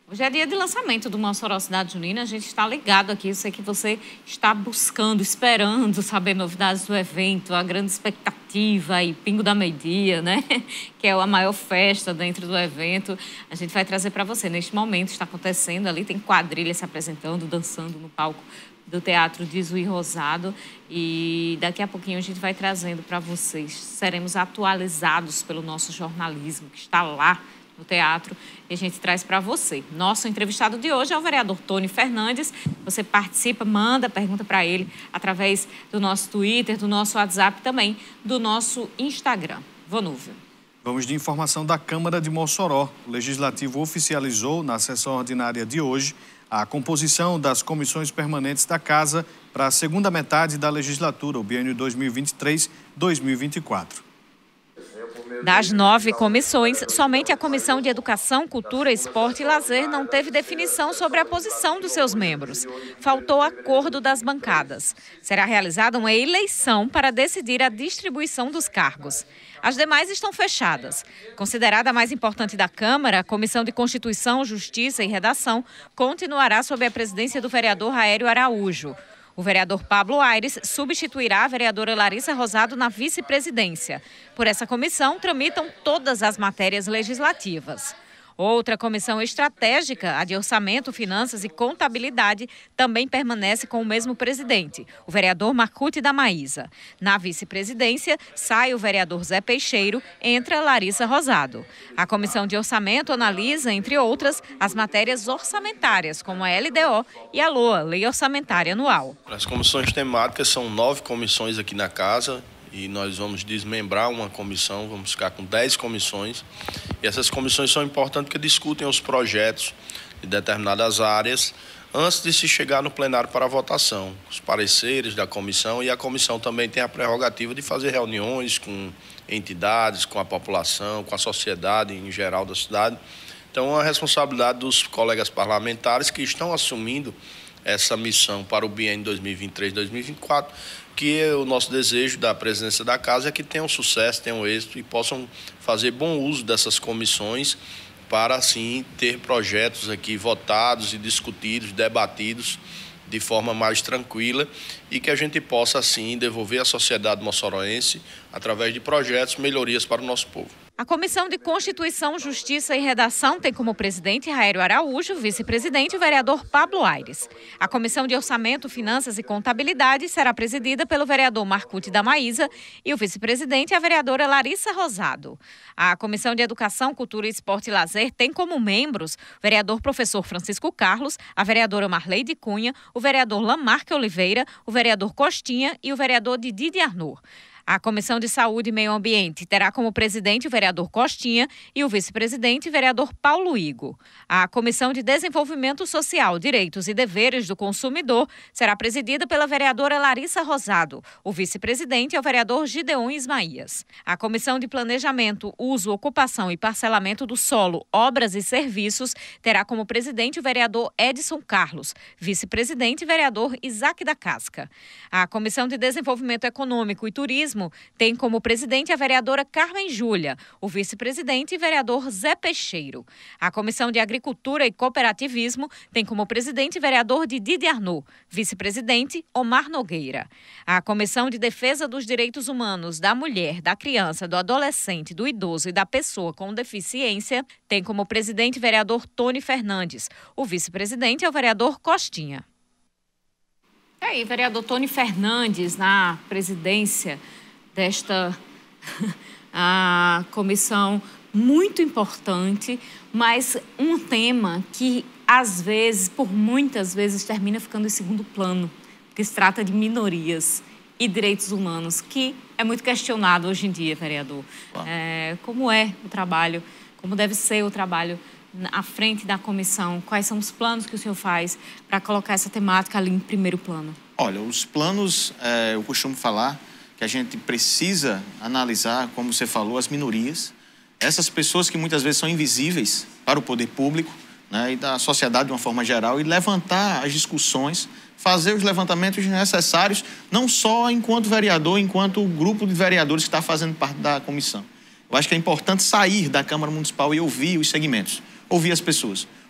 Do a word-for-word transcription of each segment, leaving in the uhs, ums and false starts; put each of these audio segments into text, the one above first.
Hoje é dia de lançamento do Mossoró Cidade Junina, a gente está ligado aqui, eu sei que você está buscando, esperando saber novidades do evento, a grande expectativa e Pingo da Meio-Dia, né? Que é a maior festa dentro do evento. A gente vai trazer para você. Neste momento está acontecendo ali, tem quadrilha se apresentando, dançando no palco do Teatro de Zui Rosado, e daqui a pouquinho a gente vai trazendo para vocês. Seremos atualizados pelo nosso jornalismo que está lá no teatro e a gente traz para você. Nosso entrevistado de hoje é o vereador Tony Fernandes. Você participa, manda pergunta para ele através do nosso Twitter, do nosso WhatsApp, também do nosso Instagram. Vonúvio. Vamos de informação da Câmara de Mossoró. O Legislativo oficializou na sessão ordinária de hoje a composição das comissões permanentes da Casa para a segunda metade da legislatura, o biênio dois mil e vinte e três a dois mil e vinte e quatro. Das nove comissões, somente a Comissão de Educação, Cultura, Esporte e Lazer não teve definição sobre a posição dos seus membros. Faltou acordo das bancadas. Será realizada uma eleição para decidir a distribuição dos cargos. As demais estão fechadas. Considerada a mais importante da Câmara, a Comissão de Constituição, Justiça e Redação continuará sob a presidência do vereador Aéreo Araújo. O vereador Pablo Aires substituirá a vereadora Larissa Rosado na vice-presidência. Por essa comissão, tramitam todas as matérias legislativas. Outra comissão estratégica, a de Orçamento, Finanças e Contabilidade, também permanece com o mesmo presidente, o vereador Marcuti da Maísa. Na vice-presidência, sai o vereador Zé Peixeiro, entra Larissa Rosado. A comissão de Orçamento analisa, entre outras, as matérias orçamentárias, como a L D O e a LOA, Lei Orçamentária Anual. As comissões temáticas são nove comissões aqui na casa. E nós vamos desmembrar uma comissão, vamos ficar com dez comissões. E essas comissões são importantes porque discutem os projetos de determinadas áreas antes de se chegar no plenário para a votação. Os pareceres da comissão, e a comissão também tem a prerrogativa de fazer reuniões com entidades, com a população, com a sociedade em geral da cidade. Então, é a responsabilidade dos colegas parlamentares que estão assumindo essa missão para o biênio dois mil e vinte e três a dois mil e vinte e quatro, que é o nosso desejo da presidência da casa é que tenham sucesso, tenham êxito e possam fazer bom uso dessas comissões para, assim, ter projetos aqui votados e discutidos, debatidos de forma mais tranquila e que a gente possa, assim, devolver à sociedade moçoroense, através de projetos, melhorias para o nosso povo. A Comissão de Constituição, Justiça e Redação tem como presidente Aéreo Araújo, vice-presidente o vereador Pablo Aires. A Comissão de Orçamento, Finanças e Contabilidade será presidida pelo vereador Marcuti da Maísa e o vice-presidente a vereadora Larissa Rosado. A Comissão de Educação, Cultura, Esporte e Lazer tem como membros o vereador professor Francisco Carlos, a vereadora Marleide Cunha, o vereador Lamarque Oliveira, o vereador Costinha e o vereador Didi Arnoux. A Comissão de Saúde e Meio Ambiente terá como presidente o vereador Costinha e o vice-presidente o vereador Paulo Igo. A Comissão de Desenvolvimento Social, Direitos e Deveres do Consumidor será presidida pela vereadora Larissa Rosado. O vice-presidente é o vereador Gideon Ismaías. A Comissão de Planejamento, Uso, Ocupação e Parcelamento do Solo, Obras e Serviços terá como presidente o vereador Edson Carlos, vice-presidente o vereador Isaac da Casca. A Comissão de Desenvolvimento Econômico e Turismo tem como presidente a vereadora Carmen Júlia, o vice-presidente vereador Zé Peixeiro. A Comissão de Agricultura e Cooperativismo tem como presidente vereador Didi Arnoux, vice-presidente Omar Nogueira. A Comissão de Defesa dos Direitos Humanos da Mulher, da Criança, do Adolescente, do Idoso e da Pessoa com Deficiência tem como presidente vereador Tony Fernandes. O vice-presidente é o vereador Costinha. E aí, vereador Tony Fernandes, na presidência desta a comissão muito importante, mas um tema que, às vezes, por muitas vezes, termina ficando em segundo plano, porque se trata de minorias e direitos humanos, que é muito questionado hoje em dia, vereador. É, como é o trabalho, como deve ser o trabalho à frente da comissão? Quais são os planos que o senhor faz para colocar essa temática ali em primeiro plano? Olha, os planos, é, eu costumo falar que a gente precisa analisar, como você falou, as minorias, essas pessoas que muitas vezes são invisíveis para o poder público, né, e da sociedade de uma forma geral, e levantar as discussões, fazer os levantamentos necessários, não só enquanto vereador, enquanto o grupo de vereadores que está fazendo parte da comissão. Eu acho que é importante sair da Câmara Municipal e ouvir os segmentos, ouvir as pessoas.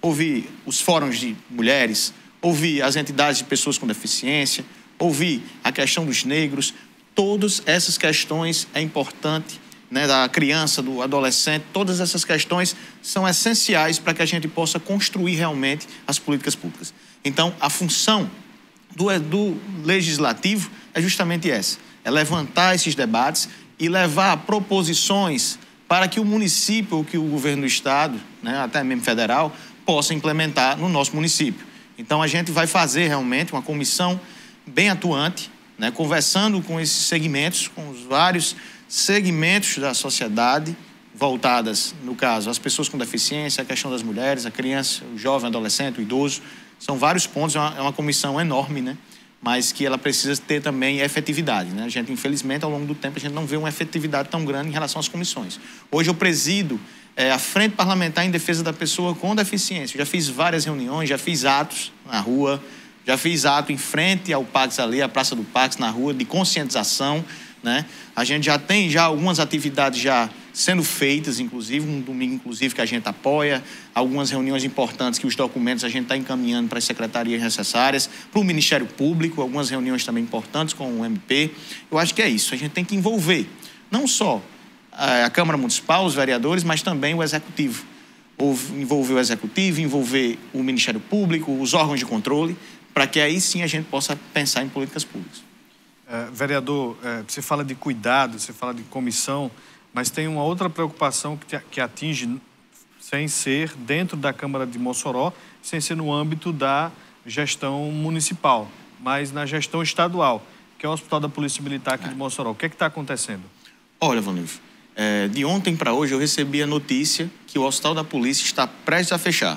ouvir os fóruns de mulheres, ouvir as entidades de pessoas com deficiência, ouvir a questão dos negros. Todas essas questões é importante, né, da criança, do adolescente, todas essas questões são essenciais para que a gente possa construir realmente as políticas públicas. Então, a função do, do legislativo é justamente essa, é levantar esses debates e levar proposições para que o município ou que o governo do estado, né, até mesmo federal, possa implementar no nosso município. Então, a gente vai fazer realmente uma comissão bem atuante, né, conversando com esses segmentos, com os vários segmentos da sociedade, voltadas, no caso, às pessoas com deficiência, a questão das mulheres, a criança, o jovem, o adolescente, o idoso. São vários pontos, é uma, é uma comissão enorme, né? Mas que ela precisa ter também efetividade, né? A gente, infelizmente, ao longo do tempo, a gente não vê uma efetividade tão grande em relação às comissões. Hoje eu presido é, a Frente Parlamentar em Defesa da Pessoa com Deficiência. Eu já fiz várias reuniões, já fiz atos na rua, já fiz ato em frente ao Pax ali, a Praça do Pax, na rua, de conscientização, né? A gente já tem já algumas atividades já sendo feitas, inclusive, um domingo, inclusive, que a gente apoia, algumas reuniões importantes que os documentos a gente está encaminhando para as secretarias necessárias, para o Ministério Público, algumas reuniões também importantes com o M P. Eu acho que é isso, a gente tem que envolver não só a Câmara Municipal, os vereadores, mas também o Executivo. Envolver o Executivo, envolver o Ministério Público, os órgãos de controle, para que aí sim a gente possa pensar em políticas públicas. É, vereador, é, você fala de cuidado, você fala de comissão, mas tem uma outra preocupação que, te, que atinge, sem ser dentro da Câmara de Mossoró, sem ser no âmbito da gestão municipal, mas na gestão estadual, que é o Hospital da Polícia Militar aqui é. de Mossoró. O que é que está acontecendo? Olha, Vanilson, é, de ontem para hoje eu recebi a notícia que o Hospital da Polícia está prestes a fechar.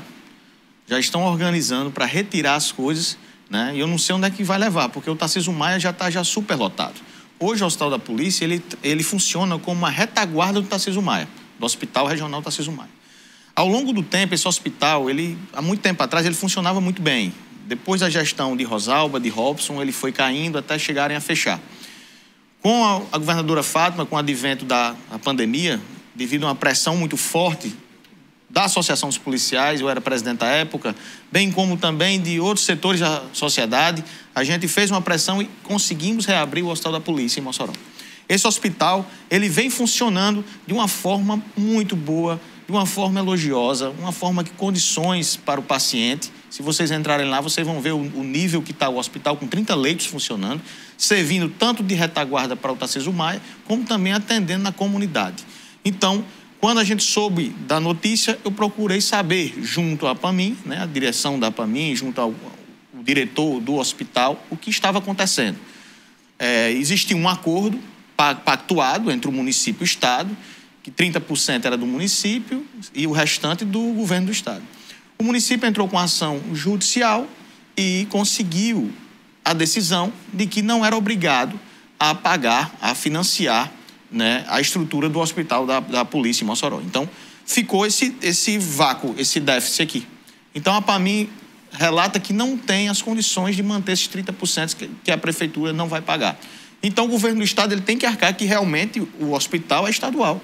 Já estão organizando para retirar as coisas, né? E eu não sei onde é que vai levar, porque o Tarcísio Maia já está já super lotado. Hoje o Hospital da Polícia, ele, ele funciona como uma retaguarda do Tarcísio Maia, do Hospital Regional Tarcísio Maia. Ao longo do tempo, esse hospital, ele, há muito tempo atrás, ele funcionava muito bem. Depois da gestão de Rosalba, de Robson, ele foi caindo até chegarem a fechar. Com a, a governadora Fátima, com o advento da a pandemia, devido a uma pressão muito forte da Associação dos Policiais, eu era presidente da época, bem como também de outros setores da sociedade, a gente fez uma pressão e conseguimos reabrir o Hospital da Polícia em Mossoró. Esse hospital, ele vem funcionando de uma forma muito boa, de uma forma elogiosa, uma forma que condições para o paciente. Se vocês entrarem lá, vocês vão ver o, o nível que está o hospital, com trinta leitos funcionando, servindo tanto de retaguarda para o Tarcísio Maia, como também atendendo na comunidade. Então, quando a gente soube da notícia, eu procurei saber, junto à PAMIM, né, a direção da PAMIM, junto ao, ao diretor do hospital, o que estava acontecendo. É, existia um acordo pactuado entre o município e o Estado, que trinta por cento era do município e o restante do governo do Estado. O município entrou com ação judicial e conseguiu a decisão de que não era obrigado a pagar, a financiar, né, a estrutura do hospital da, da polícia em Mossoró. Então, ficou esse, esse vácuo, esse déficit aqui. Então, a PAMIM relata que não tem as condições de manter esses trinta por cento que, que a prefeitura não vai pagar. Então, o governo do estado ele tem que arcar que realmente o hospital é estadual.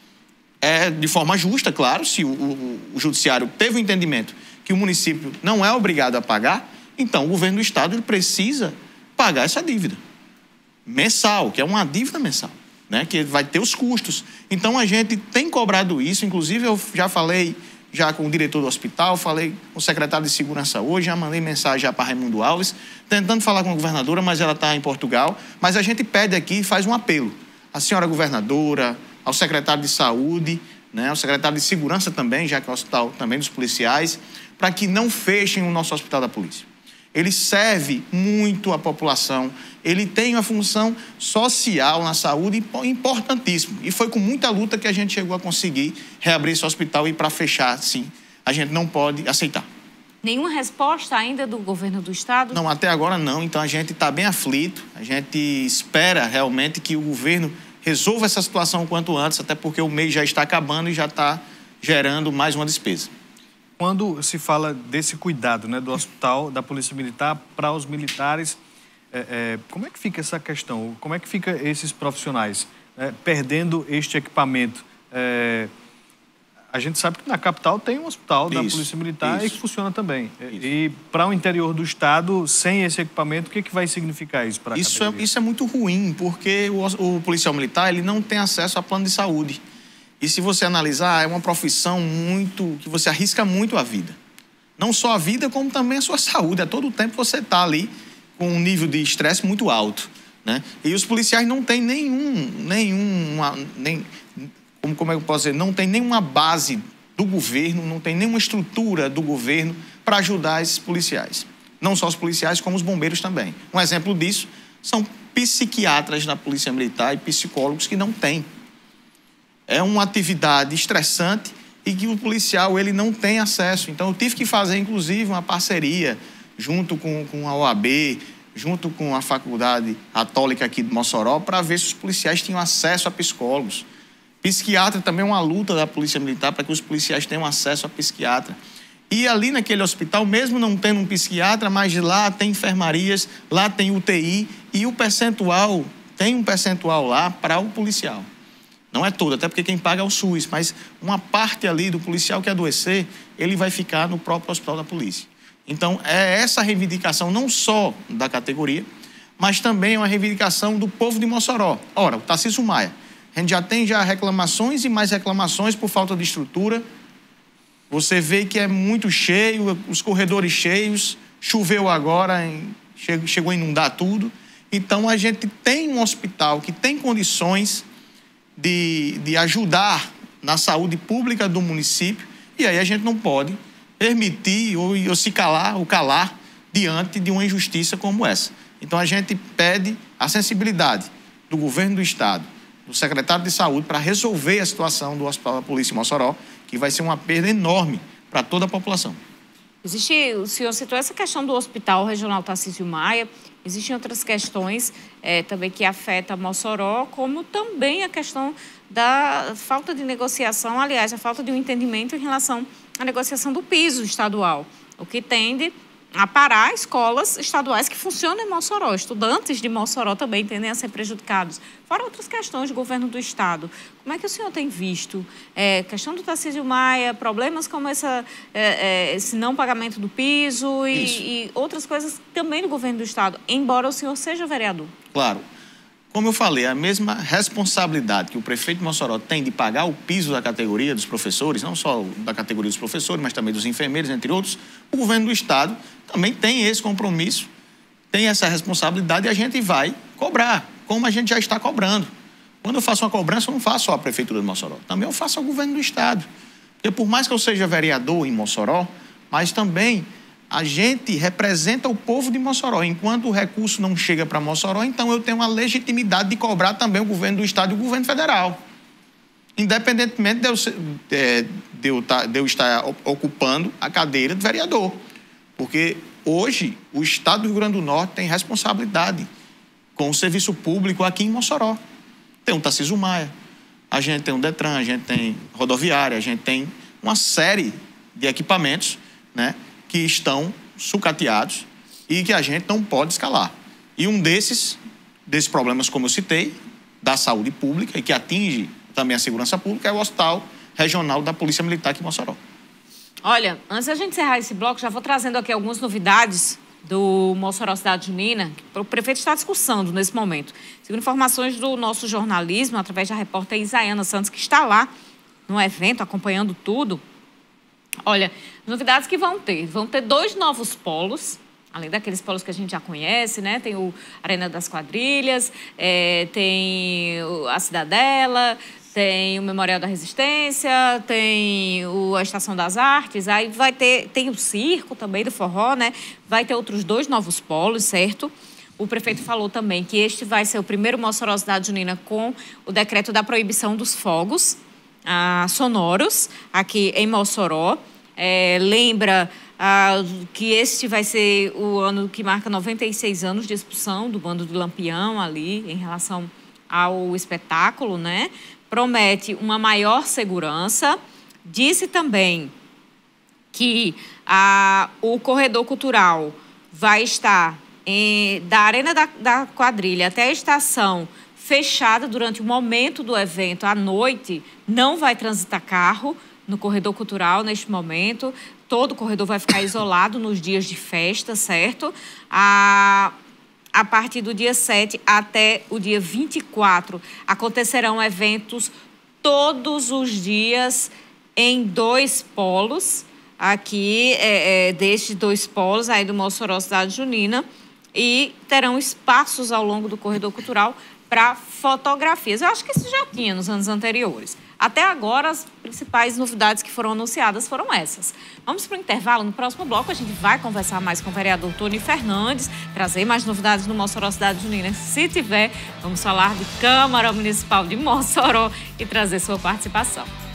É de forma justa, claro, se o, o, o judiciário teve o entendimento que o município não é obrigado a pagar, então o governo do estado ele precisa pagar essa dívida mensal, que é uma dívida mensal, né, que vai ter os custos. Então, a gente tem cobrado isso, inclusive eu já falei já com o diretor do hospital, falei com o secretário de Segurança hoje, já mandei mensagem já para Raimundo Alves, tentando falar com a governadora, mas ela está em Portugal. Mas a gente pede aqui e faz um apelo à senhora governadora, ao secretário de Saúde, né, ao secretário de Segurança também, já que é o hospital também dos policiais, para que não fechem o nosso Hospital da Polícia. Ele serve muito à população, ele tem uma função social na saúde importantíssima. E foi com muita luta que a gente chegou a conseguir reabrir esse hospital e para fechar, sim, a gente não pode aceitar. Nenhuma resposta ainda do governo do estado? Não, até agora não. Então a gente está bem aflito, a gente espera realmente que o governo resolva essa situação o quanto antes, até porque o mês já está acabando e já está gerando mais uma despesa. Quando se fala desse cuidado, né, do Hospital da Polícia Militar para os militares, é, é, como é que fica essa questão? Como é que fica esses profissionais é, perdendo este equipamento? É, A gente sabe que na capital tem um hospital da Isso, Polícia Militar isso. e que funciona também. Isso. E para o interior do estado, sem esse equipamento, o que, que vai significar isso para a Isso categoria? é, isso é muito ruim, porque o, o policial militar ele não tem acesso a plano de saúde. E se você analisar, é uma profissão muito que você arrisca muito a vida. Não só a vida, como também a sua saúde. A todo tempo você está ali com um nível de estresse muito alto, né? E os policiais não têm nenhum, nenhum, nem, como, como é que eu posso dizer, não tem nenhuma base do governo, não tem nenhuma estrutura do governo para ajudar esses policiais. Não só os policiais, como os bombeiros também. Um exemplo disso são psiquiatras na Polícia Militar e psicólogos que não têm. É uma atividade estressante e que o policial ele não tem acesso. Então, eu tive que fazer, inclusive, uma parceria junto com, com a O A B, junto com a Faculdade Católica aqui de Mossoró, para ver se os policiais tinham acesso a psicólogos. Psiquiatra também é uma luta da Polícia Militar para que os policiais tenham acesso a psiquiatra. E ali naquele hospital, mesmo não tendo um psiquiatra, mas lá tem enfermarias, lá tem U T I e o percentual, tem um percentual lá para o policial. Não é todo, até porque quem paga é o SUS, mas uma parte ali do policial que adoecer, ele vai ficar no próprio hospital da polícia. Então, é essa reivindicação não só da categoria, mas também é uma reivindicação do povo de Mossoró. Ora, o Tarcísio Maia, a gente já tem já reclamações e mais reclamações por falta de estrutura. Você vê que é muito cheio, os corredores cheios, choveu agora, chegou a inundar tudo. Então, a gente tem um hospital que tem condições de, de ajudar na saúde pública do município, e aí a gente não pode permitir ou, ou se calar ou calar diante de uma injustiça como essa. Então, a gente pede a sensibilidade do governo do estado, do secretário de saúde, para resolver a situação do Hospital da Polícia em Mossoró, que vai ser uma perda enorme para toda a população. Existe, o senhor citou essa questão do Hospital Regional Tarcísio Maia, existem outras questões é, também que afetam Mossoró, como também a questão da falta de negociação, aliás, a falta de um entendimento em relação à negociação do piso estadual, o que tende a parar escolas estaduais que funcionam em Mossoró. Estudantes de Mossoró também tendem a ser prejudicados. Fora outras questões de governo do estado. Como é que o senhor tem visto? É, questão do Tarcísio Maia, problemas como essa, é, é, esse não pagamento do piso e, e outras coisas também do governo do estado, embora o senhor seja vereador. Claro. Como eu falei, a mesma responsabilidade que o prefeito de Mossoró tem de pagar o piso da categoria dos professores, não só da categoria dos professores, mas também dos enfermeiros, entre outros, o governo do estado também tem esse compromisso, tem essa responsabilidade e a gente vai cobrar, como a gente já está cobrando. Quando eu faço uma cobrança, eu não faço só a prefeitura de Mossoró, também eu faço ao governo do estado. Porque por mais que eu seja vereador em Mossoró, mas também a gente representa o povo de Mossoró. Enquanto o recurso não chega para Mossoró, então eu tenho a legitimidade de cobrar também o governo do estado e o governo federal. Independentemente de eu, de eu, de eu estar ocupando a cadeira de vereador. Porque hoje o estado do Rio Grande do Norte tem responsabilidade com o serviço público aqui em Mossoró. Tem o Tarcísio Maia, a gente tem o Detran, a gente tem rodoviária, a gente tem uma série de equipamentos, né, que estão sucateados e que a gente não pode escalar. E um desses, desses problemas, como eu citei, da saúde pública e que atinge também a segurança pública, é o Hospital Regional da Polícia Militar aqui em Mossoró. Olha, antes da gente encerrar esse bloco, já vou trazendo aqui algumas novidades do Mossoró Cidade Junina, que o prefeito está discussando nesse momento. Segundo informações do nosso jornalismo, através da repórter Isaiana Santos, que está lá no evento, acompanhando tudo. Olha, novidades que vão ter. Vão ter dois novos polos, além daqueles polos que a gente já conhece, né? Tem o Arena das Quadrilhas, é, tem a Cidadela, tem o Memorial da Resistência, tem o, a Estação das Artes, aí vai ter, tem o circo também do forró, né? Vai ter outros dois novos polos, certo? O prefeito falou também que este vai ser o primeiro Mossoró Cidade Junina com o decreto da proibição dos fogos ah, sonoros aqui em Mossoró. É, lembra ah, que este vai ser o ano que marca noventa e seis anos de expulsão do bando de Lampião ali em relação ao espetáculo, né? Promete uma maior segurança. Disse também que ah, o corredor cultural vai estar em, da Arena da, da Quadrilha até a estação fechada durante o momento do evento, à noite, não vai transitar carro, no corredor cultural neste momento. Todo o corredor vai ficar isolado nos dias de festa, certo? A, a partir do dia sete até o dia vinte e quatro, acontecerão eventos todos os dias em dois polos, aqui é, é, destes dois polos, aí do Mossoró Cidade Junina, e terão espaços ao longo do corredor cultural para fotografias. Eu acho que isso já tinha nos anos anteriores. Até agora, as principais novidades que foram anunciadas foram essas. Vamos para o intervalo. No próximo bloco, a gente vai conversar mais com o vereador Tony Fernandes, trazer mais novidades no Mossoró Cidade Junina. Se tiver, vamos falar de Câmara Municipal de Mossoró e trazer sua participação.